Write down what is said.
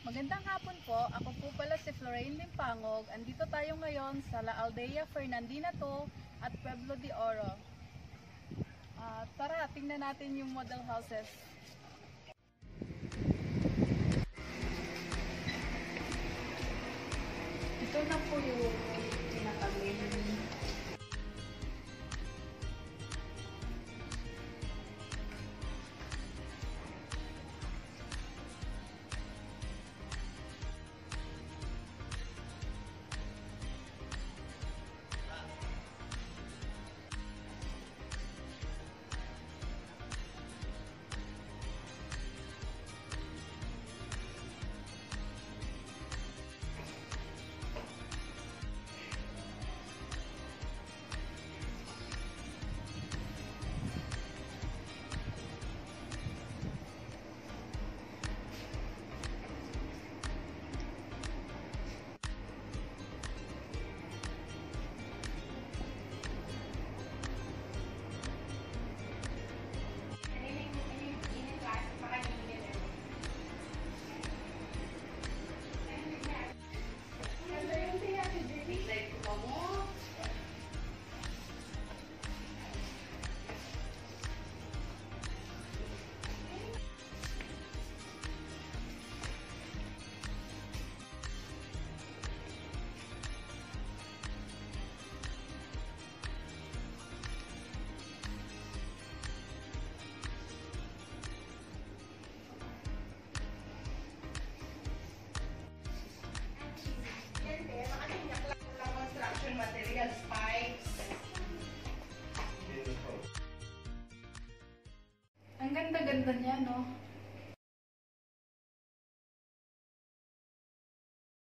Magandang hapon po. Ako po pala si Floraine Limpangog. Andito tayo ngayon sa La Aldea Fernandina 2 at Pueblo de Oro. Tara, tingnan natin yung model houses.